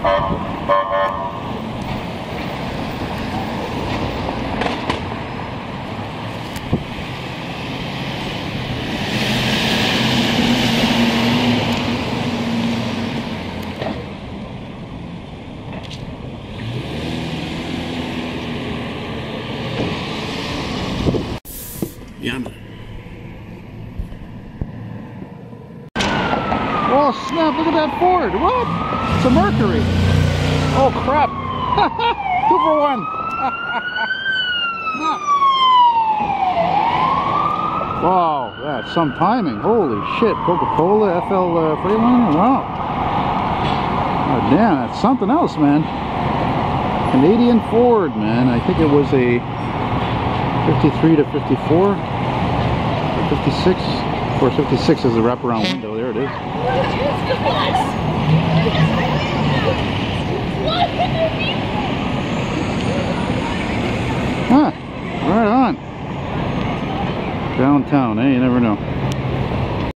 Yeah, man. Oh snap, look at that Ford. What? It's a Mercury. Oh crap. 2 for 1. Snap. Wow, that's some timing. Holy shit. Coca-Cola, FL Freightliner. Wow. Oh, damn, that's something else, man. Canadian Ford, man. I think it was a 53 to 54. 56. Of course, 56 is a wraparound window. There it is. Huh. Right on. Downtown, eh? You never know.